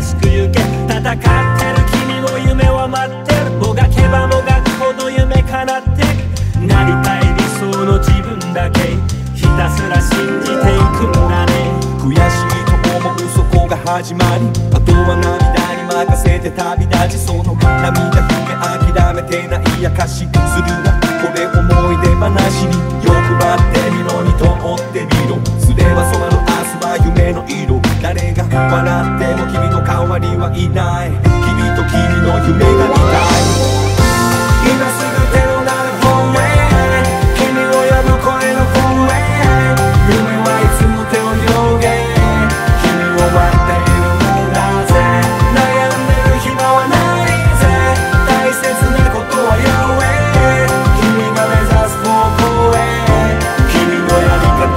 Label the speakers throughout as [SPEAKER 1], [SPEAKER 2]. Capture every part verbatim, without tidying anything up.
[SPEAKER 1] しく行け。戦ってる君の夢は待ってる。もがけばもがくほど夢叶ってなりたい理想の自分だけひたすら信じていくんだね。
[SPEAKER 2] 悔しいと思うそこが始まり、あとは涙に任せて旅立ち、その涙ひげ諦めてないやかしするな。これ思い出話に欲張ってみろにと思ってみろ。すればそばの明日は夢の色。誰が笑っても君の代わりはいない。君と君の夢が見たい。今すぐ手のなる方へ、君を呼ぶ声の方へ。夢はいつも手を広げ、君を待っているんだぜ。悩んでる暇はないぜ。大切なことは言え。君が目指す方向へ、君のやり方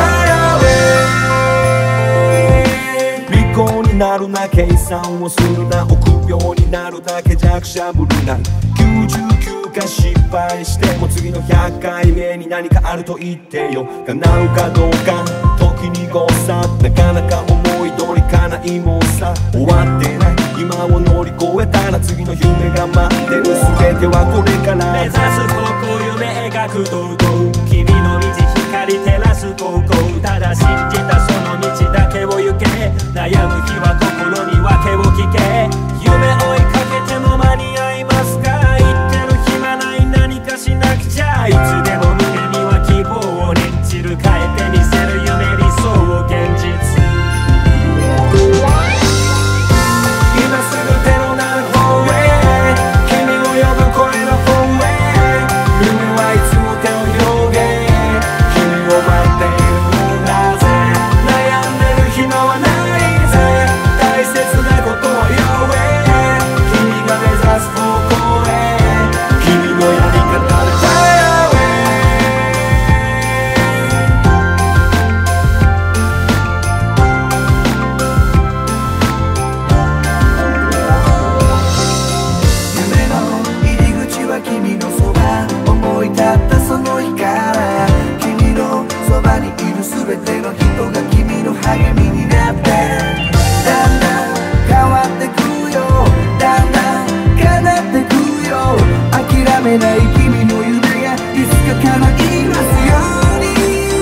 [SPEAKER 2] で Fire away。 利口になるな、計算をするな、臆病になるだけ弱者ぶるな。きゅうじゅうきゅうかい失敗しても次のひゃっかいめに何かあると言ってよ。叶うかどうか時に誤差、なかなか思い通りかないもんさ。終わってない今を乗り越えたら次の夢が待ってる。全てはこれから
[SPEAKER 1] 目指す方向夢描く堂々、君の道光照らす高校。ただ信じたその道だけを行け。悩む日は心に訳を聞け。夢追いかけても間に合いますか。言ってる暇ない何かしなくちゃ。いつでも胸には希望を念じる。変えてみせる夢理想を現実。
[SPEAKER 2] 今すぐ手のなる方へ、君を呼ぶ声の方へ。夢はいつも手を広げ、君を待っているんだぜ。悩んでる暇はないぜ。大切なことは言え。君が目指す方向へ、君のやり方で Fire away。 夢の入り口は君のそば、思い立ったその日から君のそばにいるすべての人が君の励みになって、だんだん変わってくよ、だんだん叶ってくよ。諦めない君の夢がいつか叶いますように。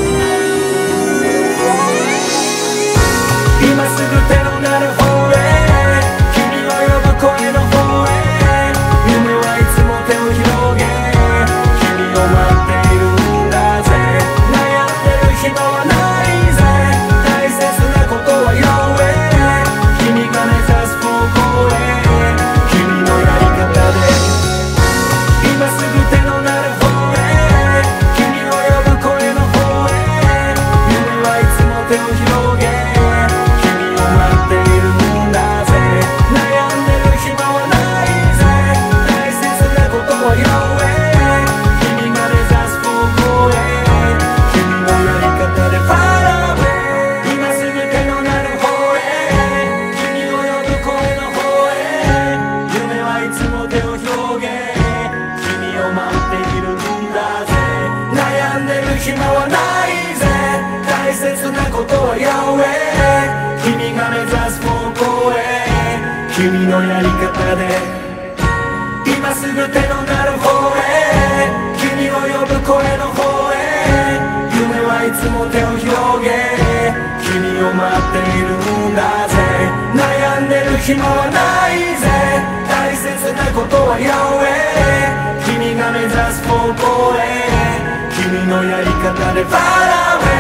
[SPEAKER 2] 今すぐ手のなる方へ、君を呼ぶ声の方へ。夢はいつも手を広げ、君を待っているんだぜ。悩んでる暇はないぜ。大切なことは言え。君が目指す方向へ、君のやり方で。今すぐ手のなる方へ、君を呼ぶ声の方へ。夢はいつも手を広げ、君を待っているんだぜ。悩んでる暇はないぜ。大切なことは言え。君が目指す方向へ、君のやり方で Fire away。 今すぐ手のなる方へ、君を呼ぶ声の方へ。夢はいつも手を広げ、君を待っているんだぜ。悩んでる暇はないぜ。大切なことは言え。君が目指す方向へ、君のやり方で。今すぐ手のなる方へ、君を呼ぶ声の方へ。夢はいつも手を広げ、君を待っているんだぜ。悩んでる暇はないぜ。大切なことは言え。君が目指す方向へ、君のやり方で Fire away。